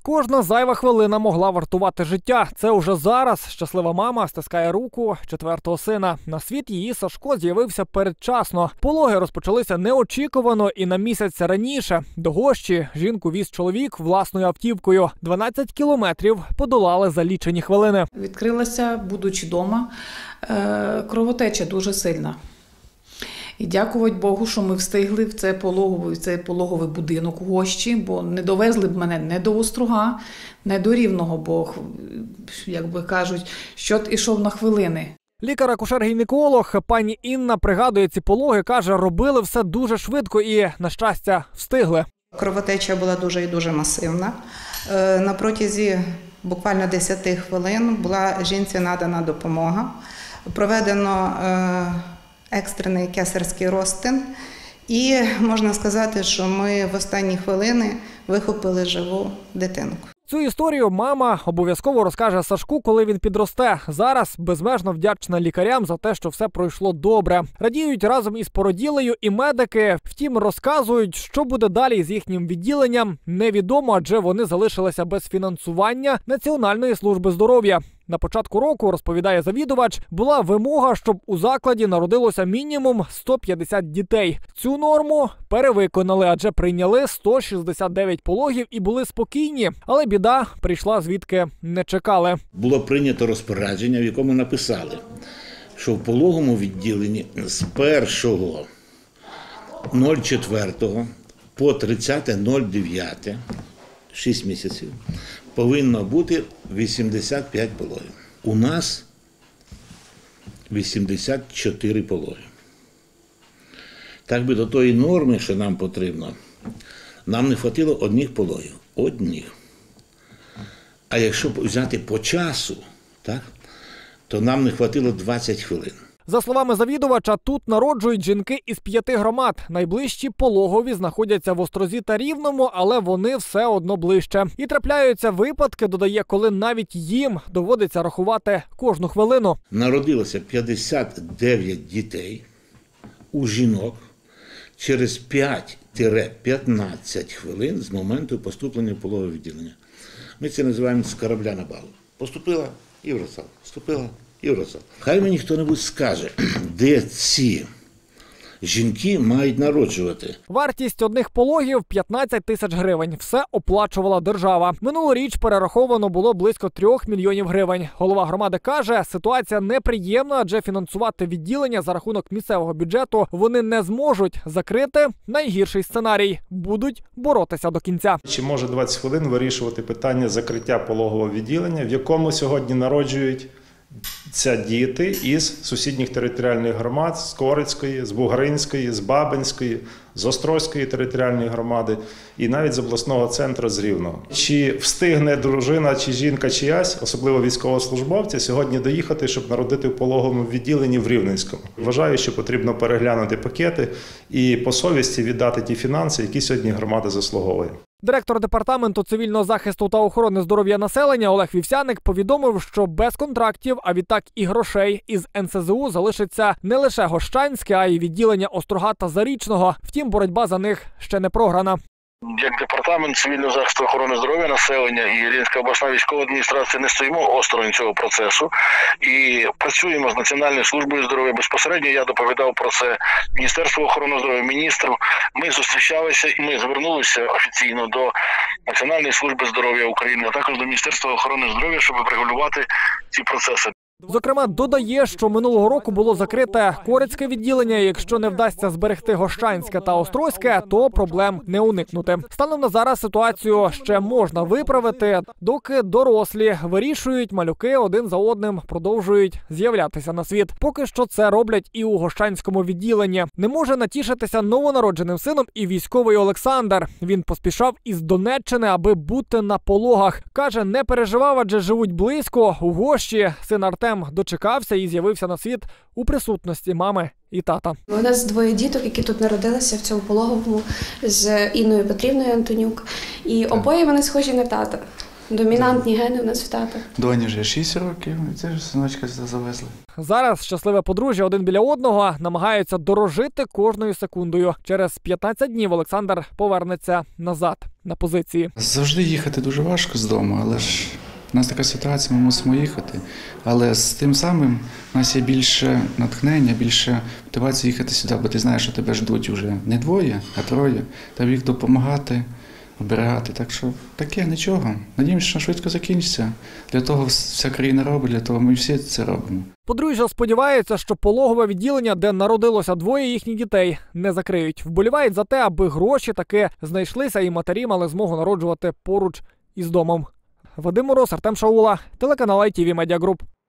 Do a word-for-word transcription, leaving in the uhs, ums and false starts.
Кожна зайва хвилина могла вартувати життя. Це уже зараз щаслива мама стискає руку четвертого сина. На світ її Сашко з'явився передчасно. Пологи розпочалися неочікувано і на місяць раніше. До Гощі жінку віз чоловік власною автівкою. дванадцять кілометрів подолали за лічені хвилини. Відкрилася, будучи вдома, кровотеча дуже сильна. І дякувати Богу, що ми встигли в цей пологовий, в цей пологовий будинок у Гощі, бо не довезли б мене не до Острога, не до Рівного, бо, як би кажуть, щот ішов на хвилини. Лікар-акушер-гінеколог пані Інна пригадує ці пологи, каже, робили все дуже швидко і, на щастя, встигли. Кровотеча була дуже і дуже масивна. На протязі буквально десять хвилин була жінці надана допомога. Проведено екстрений кесарський розтин. І можна сказати, що ми в останні хвилини вихопили живу дитинку. Цю історію мама обов'язково розкаже Сашку, коли він підросте. Зараз безмежно вдячна лікарям за те, що все пройшло добре. Радіють разом із породілею і медики. Втім, розказують, що буде далі з їхнім відділенням, невідомо, адже вони залишилися без фінансування Національної служби здоров'я. На початку року, розповідає завідувач, була вимога, щоб у закладі народилося мінімум сто п'ятдесят дітей. Цю норму перевиконали, адже прийняли сто шістдесят дев'ять пологів і були спокійні. Але біда прийшла, звідки не чекали. Було прийнято розпорядження, в якому написали, що в пологовому відділенні з першого четвертого по тридцяте дев'яте, шість місяців, повинно бути вісімдесят п'ять пологів. У нас вісімдесят чотири пологи. Так би до тої норми, що нам потрібно, нам не хватило одних пологів. Одних. А якщо взяти по часу, так, то нам не хватило двадцять хвилин. За словами завідувача, тут народжують жінки із п'яти громад. Найближчі пологові знаходяться в Острозі та Рівному, але вони все одно ближче. І трапляються випадки, додає, коли навіть їм доводиться рахувати кожну хвилину. Народилося п'ятдесят дев'ять дітей у жінок через п'ять-п'ятнадцять хвилин з моменту поступлення в пологове відділення. Ми це називаємо з корабля на балу. Поступила і вросала, поступила. Хай мені хто-небудь скаже, де ці жінки мають народжувати. Вартість одних пологів – п'ятнадцять тисяч гривень. Все оплачувала держава. Минулоріч перераховано було близько трьох мільйонів гривень. Голова громади каже, ситуація неприємна, адже фінансувати відділення за рахунок місцевого бюджету вони не зможуть. Закрити найгірший сценарій. Будуть боротися до кінця. Чи може двадцять хвилин вирішувати питання закриття пологового відділення, в якому сьогодні народжують це діти із сусідніх територіальних громад, з Корицької, з Бугринської, з Бабинської, з Острозької територіальної громади і навіть з обласного центру з Рівного. Чи встигне дружина, чи жінка чиясь, особливо військовослужбовця, сьогодні доїхати, щоб народити в пологовому відділенні в Рівненському? Вважаю, що потрібно переглянути пакети і по совісті віддати ті фінанси, які сьогодні громада заслуговує. Директор департаменту цивільного захисту та охорони здоров'я населення Олег Вівсяник повідомив, що без контрактів, а відтак і грошей, із ен ес зе у залишиться не лише Гощанське, а й відділення Острога та Зарічного. Втім, боротьба за них ще не програна. Як департамент цивільного захисту охорони здоров'я населення і Рівненська обласна військова адміністрація не стоїмо осторонь цього процесу і працюємо з Національною службою здоров'я. Безпосередньо я доповідав про це Міністерству охорони здоров'я, міністру. Ми зустрічалися і ми звернулися офіційно до Національної служби здоров'я України, а також до Міністерства охорони здоров'я, щоб врегулювати ці процеси. Зокрема, додає, що минулого року було закрите Корицьке відділення, і якщо не вдасться зберегти Гощанське та Острозьке, то проблем не уникнути. Станом на зараз ситуацію ще можна виправити, доки дорослі вирішують, малюки один за одним продовжують з'являтися на світ. Поки що це роблять і у Гощанському відділенні. Не може натішитися новонародженим сином і військовий Олександр. Він поспішав із Донеччини, аби бути на пологах. Каже, не переживав, адже живуть близько, у Гощі. Син Артем дочекався і з'явився на світ у присутності мами і тата. У нас двоє діток, які тут народилися в цьому пологовому, з Інною Петрівною Антонюк. І обоє вони схожі на тата. Домінантні гени у нас в тата. Доні вже шість років, і це ж синочка завезли. Зараз щасливе подружжя один біля одного намагаються дорожити кожною секундою. Через п'ятнадцять днів Олександр повернеться назад. на позиції. Завжди їхати дуже важко з дому, але ж у нас така ситуація, ми мусимо їхати. Але з тим самим у нас є більше натхнення, більше мотивації їхати сюди, бо ти знаєш, що тебе ждуть вже не двоє, а троє. Треба їх допомагати, оберігати. Так що таке, нічого. Надіємося, що швидко закінчиться. Для того вся країна робить, для того ми всі це робимо. Подружжя сподівається, що пологове відділення, де народилося двоє їхніх дітей, не закриють. Вболівають за те, аби гроші таки знайшлися і матері мали змогу народжувати поруч із домом. Вадим Мороз, Артем Шаула, телеканал ай ті ві Медіа Груп.